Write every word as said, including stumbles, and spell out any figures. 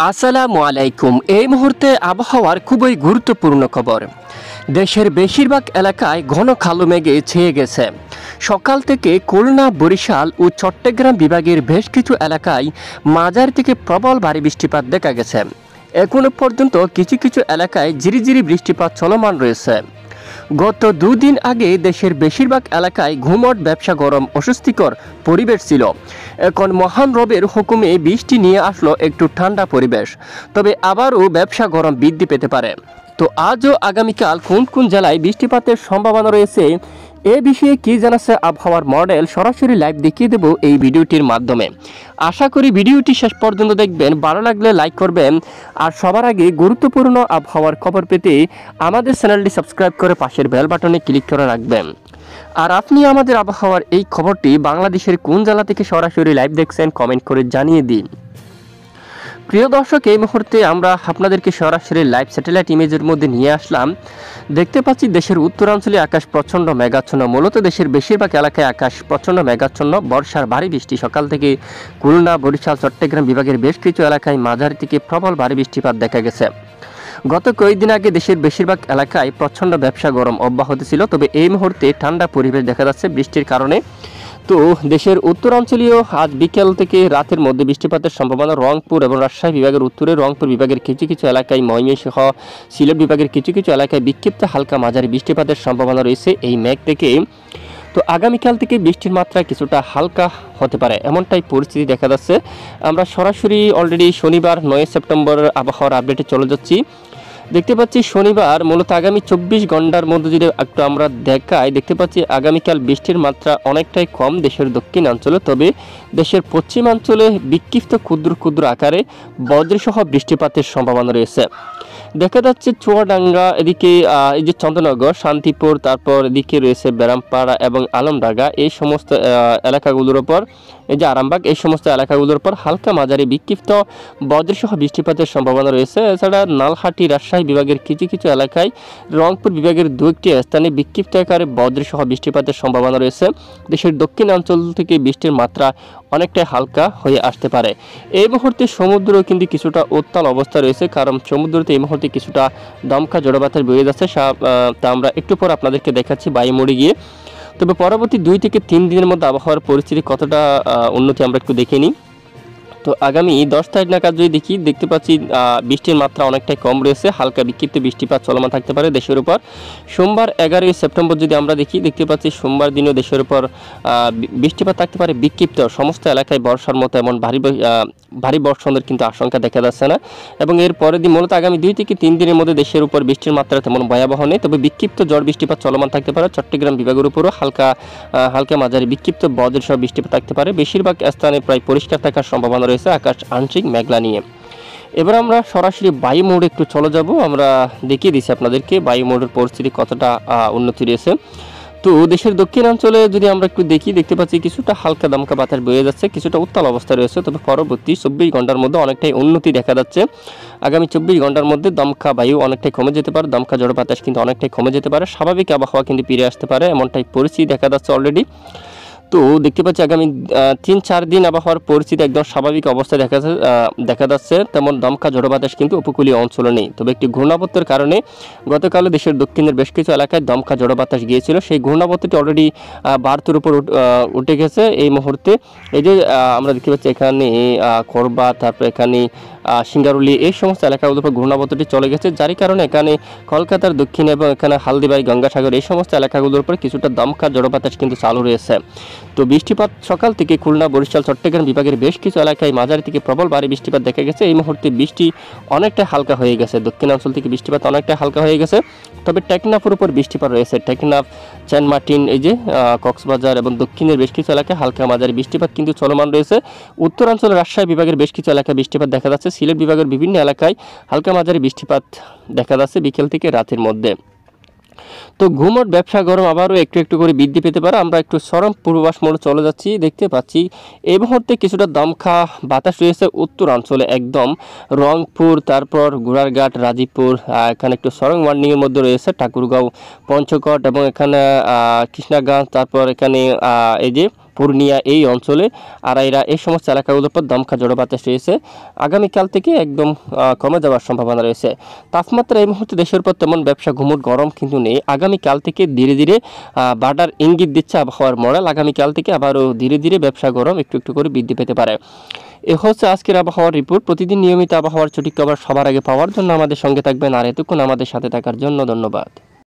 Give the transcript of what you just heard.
আসসালামু আলাইকুম। এই মুহূর্তে আবহাওয়ার খুবই গুরুত্বপূর্ণ খবর। দেশের বেশিরভাগ এলাকায় ঘন কালো মেঘে ছেয়ে গেছে। সকাল থেকে খুলনা, বরিশাল ও চট্টগ্রাম বিভাগের বেশ কিছু এলাকায় মাঝারি থেকে প্রবল ভারী বৃষ্টিপাত দেখা গেছে। এখনো পর্যন্ত কিছু কিছু এলাকায় ঝিরিঝিরি বৃষ্টিপাত চলমান রয়েছে। গত দুদিন আগে দেশের বেশিরভাগ এলাকায় ঘুমট, ব্যবসা, গরম, অস্বস্তিকর পরিবেশ ছিল। এখন মহান রবের হুকুমে বৃষ্টি নিয়ে আসলো একটু ঠান্ডা পরিবেশ। তবে আবারও ব্যবসা গরম বৃদ্ধি পেতে পারে। তো আজও আগামীকাল কোন কোন জেলায় বৃষ্টিপাতের সম্ভাবনা রয়েছে এ বিষয়ে কি জানাচ্ছে আবহাওয়ার মডেল সরাসরি লাইভ দেখিয়ে দেব এই ভিডিওটির মাধ্যমে। আশা করি ভিডিওটি শেষ পর্যন্ত দেখবেন। ভালো লাগলে লাইক করবেন। আর সবার আগে গুরুত্বপূর্ণ আবহাওয়ার খবর পেতে আমাদের চ্যানেলটি সাবস্ক্রাইব করে পাশের বেল বাটনে ক্লিক করে রাখবেন। আর আপনি আমাদের আবহাওয়ার এই খবরটি বাংলাদেশের কোন জেলা থেকে সরাসরি লাইভ দেখছেন কমেন্ট করে জানিয়ে দিন। প্রিয় দর্শক, এই মুহূর্তে আমরা আপনাদেরকে সরাসরি লাইভ স্যাটেলাইট ইমেজের মধ্যে নিয়ে আসলাম। দেখতে পাচ্ছি দেশের উত্তরাঞ্চলে আকাশ প্রচণ্ড মেঘাচ্ছন্ন। মূলত দেশের বেশিরভাগ এলাকায় আকাশ প্রচণ্ড মেঘাচ্ছন্ন। বর্ষার ভারী বৃষ্টি সকাল থেকে খুলনা, বরিশাল, চট্টগ্রাম বিভাগের বেশ কিছু এলাকায় মাঝারি থেকে প্রবল ভারী বৃষ্টিপাত দেখা গেছে। গত কয়েকদিন আগে দেশের বেশিরভাগ এলাকায় প্রচণ্ড ব্যবসা গরম অব্যাহত ছিল। তবে এই মুহূর্তে ঠান্ডা পরিবেশ দেখা যাচ্ছে বৃষ্টির কারণে। তো দেশের উত্তরাঞ্চলীয় আজ বিকেল থেকে রাতের মধ্যে বৃষ্টিপাতের সম্ভাবনা। রংপুর এবং রাজশাহী বিভাগের উত্তরে, রংপুর বিভাগের কিছু কিছু এলাকায়, ময়মনসিংহ, সিলেট বিভাগের কিছু কিছু এলাকায় বিক্ষিপ্ত হালকা মাঝারি বৃষ্টিপাতের সম্ভাবনা রয়েছে এই মেঘ থেকে। তো আগামীকাল থেকে বৃষ্টির মাত্রা কিছুটা হালকা হতে পারে, এমনটাই পরিস্থিতি দেখা যাচ্ছে। আমরা সরাসরি অলরেডি শনিবার নয় সেপ্টেম্বর আবহাওয়ার আপডেটে চলে যাচ্ছি। দেখতে পাচ্ছি শনিবার মূলত আগামী চব্বিশ ঘন্টার মধ্যে যদি একটু আমরা দেখাই, দেখতে পাচ্ছি আগামীকাল বৃষ্টির মাত্রা অনেকটাই কম দেশের দক্ষিণাঞ্চলে। তবে দেশের পশ্চিমাঞ্চলে বিক্ষিপ্ত ক্ষুদ্র ক্ষুদ্র আকারে বজ্রসহ বৃষ্টিপাতের সম্ভাবনা রয়েছে। দেখা যাচ্ছে চুয়াডাঙ্গা, এদিকে এই যে চন্দ্রনগর, শান্তিপুর, তারপর এদিকে রয়েছে ব্যারামপাড়া এবং আলমডাঙ্গা, এই সমস্ত এলাকাগুলোর ওপর, এই যে আরামবাগ, এই সমস্ত এলাকাগুলোর উপর হালকা মাঝারি বিক্ষিপ্ত বজ্রসহ বৃষ্টিপাতের সম্ভাবনা রয়েছে। এছাড়া নালহাটি, রাজশাহী বিভাগের কিছু কিছু এলাকায়, রংপুর বিভাগের দু একটি স্থানে বিক্ষিপ্ত আকারে বজ্রসহ বৃষ্টিপাতের সম্ভাবনা রয়েছে। দেশের দক্ষিণাঞ্চল থেকে বৃষ্টির মাত্রা অনেকটাই হালকা হয়ে আসতে পারে। এই মুহূর্তে সমুদ্র কিন্তু কিছুটা উত্তাল অবস্থা রয়েছে, কারণ সমুদ্রতে এই মুহূর্তে কিছুটা দমকা ঝড়ো বাতাস বয়ে যাচ্ছে। তা আমরা একটু পর আপনাদেরকে দেখাচ্ছি বায়ু মোড়ে গিয়ে। তবে পরবর্তী দুই থেকে তিন দিনের মধ্যে আবহাওয়ার পরিস্থিতি কতটা উন্নতি আমরা একটু দেখে নিই। তো আগামী দশ তারিখ নাগাদ যদি দেখি, দেখতে পাচ্ছি বৃষ্টির মাত্রা অনেকটাই কম রয়েছে, হালকা বিক্ষিপ্ত বৃষ্টিপাত চলমান থাকতে পারে দেশের উপর। সোমবার এগারোই সেপ্টেম্বর যদি আমরা দেখি, দেখতে পাচ্ছি সোমবার দিনও দেশের উপর বৃষ্টিপাত থাকতে পারে বিক্ষিপ্ত। সমস্ত এলাকায় বর্ষার মতো এমন ভারী ভারী বর্ষণের কিন্তু আশঙ্কা দেখা যাচ্ছে না। এবং এর পরের দিন মূলত আগামী দুই থেকে তিন দিনের মধ্যে দেশের উপর বৃষ্টির মাত্রা তেমন ভয়াবহ নেই। তবে বিক্ষিপ্ত ঝড় বৃষ্টিপাত চলমান থাকতে পারে। চট্টগ্রাম বিভাগের উপরও হালকা হালকা মাঝারি বিক্ষিপ্ত বজ্রসহ বৃষ্টিপাত থাকতে পারে। বেশিরভাগ স্থানে প্রায় পরিষ্কার থাকার সম্ভাবনা রয়েছে, আকাশ আংশিক মেঘলা নিয়ে। এবার আমরা সরাসরি বায়ু মোড়ে একটু চলে যাব। আমরা দেখিয়ে দিচ্ছি আপনাদেরকে বায়ু মোড়ের পরিস্থিতি কতটা উন্নতি রয়েছে। তো দেশের দক্ষিণাঞ্চলে যদি আমরা একটু দেখি, দেখতে পাচ্ছি কিছুটা হালকা দমকা বাতাস বয়ে যাচ্ছে, কিছুটা উত্তাল অবস্থা রয়েছে। তবে পরবর্তী চব্বিশ ঘন্টার মধ্যে অনেকটাই উন্নতি দেখা যাচ্ছে। আগামী চব্বিশ ঘন্টার মধ্যে দমকা বায়ু অনেকটাই কমে যেতে পারে, দমকা ঝড়ো বাতাস কিন্তু অনেকটাই কমে যেতে পারে, স্বাভাবিক আবহাওয়া কিন্তু ফিরে আসতে পারে, এমনটাই পরিস্থিতি দেখা যাচ্ছে অলরেডি। তো দেখতে পাচ্ছি আগামী তিন চার দিন আবহাওয়ার পরিস্থিতি একদম স্বাভাবিক অবস্থায় দেখা দেখা যাচ্ছে। তেমন দমকা ঝড়ো বাতাস কিন্তু উপকূলীয় অঞ্চলে নেই। তবে একটি ঘূর্ণাবর্তের কারণে গতকাল দেশের দক্ষিণের বেশ কিছু এলাকায় দমকা ঝড়ো বাতাস গিয়েছিল। সেই ঘূর্ণাবর্তটি অলরেডি ভারতের উপর উঠে গেছে এই মুহূর্তে। এই যে আমরা দেখতে পাচ্ছি এখানে করবা, তারপর এখানে সিঙ্গারুলি, এই সমস্ত এলাকাগুলোর উপর ঘূর্ণাবর্তটি চলে গেছে, যার কারণে এখানে কলকাতার দক্ষিণে এবং এখানে হালদিবাড়ি, গঙ্গাসাগর, এই সমস্ত এলাকাগুলোর উপর কিছুটা দমকা ঝড়ো বাতাস কিন্তু চালু রয়েছে। তো বৃষ্টিপাত সকাল থেকে খুলনা, বরিশাল, চট্টগ্রাম বিভাগের বেশ কিছু এলাকায় মাঝারি থেকে প্রবল ভারী বৃষ্টিপাত দেখা গেছে। এই মুহূর্তে বৃষ্টি অনেকটা হালকা হয়ে গেছে, দক্ষিণাঞ্চল থেকে বৃষ্টিপাত অনেকটা হালকা হয়ে গেছে। তবে টেকনাফের উপর বৃষ্টিপাত রয়েছে, টেকনাফ, সেন্ট মার্টিন, এই যে কক্সবাজার এবং দক্ষিণের বেশ কিছু এলাকায় হালকা মাঝারি বৃষ্টিপাত কিন্তু চলমান রয়েছে। উত্তরাঞ্চলের রাজশাহী বিভাগের বেশ কিছু এলাকায় বৃষ্টিপাত দেখা যাচ্ছে। সিলেট বিভাগের বিভিন্ন এলাকায় হালকা মাঝারি বৃষ্টিপাত দেখা যাচ্ছে বিকেল থেকে রাতের মধ্যে। তো ঘুমট, ব্যবসা, গরম আবারও একটু একটু করে বৃদ্ধি পেতে পারে। আমরা একটু চরম পূর্বাভাস মোড়ে চলে যাচ্ছি। দেখতে পাচ্ছি এই মুহূর্তে কিছুটা দমকা বাতাস রয়েছে উত্তরাঞ্চলে, একদম রংপুর, তারপর গোড়ারঘাট, রাজীবপুর, এখানে একটু চরম ওয়ার্নিংয়ের মধ্যে রয়েছে ঠাকুরগাঁও, পঞ্চকট এবং এখানে কৃষ্ণাগঞ্জ, তারপর এখানে এই যে পূর্ণিয়া এই অঞ্চলে আড়াইরা এই সমস্ত এলাকাগুলোর উপর দমকা ঝড়ো বাতাস রয়েছে। আগামীকাল থেকে একদম কমে যাওয়ার সম্ভাবনা রয়েছে। তাপমাত্রা এই মুহূর্তে দেশের উপর তেমন ব্যবসা ঘুমুট গরম কিন্তু নেই। আগামীকাল থেকে ধীরে ধীরে বাড়ার ইঙ্গিত দিচ্ছে আবহাওয়ার মডেল। আগামীকাল থেকে আবারও ধীরে ধীরে ব্যবসা গরম একটু একটু করে বৃদ্ধি পেতে পারে। এ হচ্ছে আজকের আবহাওয়ার রিপোর্ট। প্রতিদিন নিয়মিত আবহাওয়ার সঠিক খবর সবার আগে পাওয়ার জন্য আমাদের সঙ্গে থাকবেন, আর এতক্ষণ আমাদের সাথে থাকার জন্য ধন্যবাদ।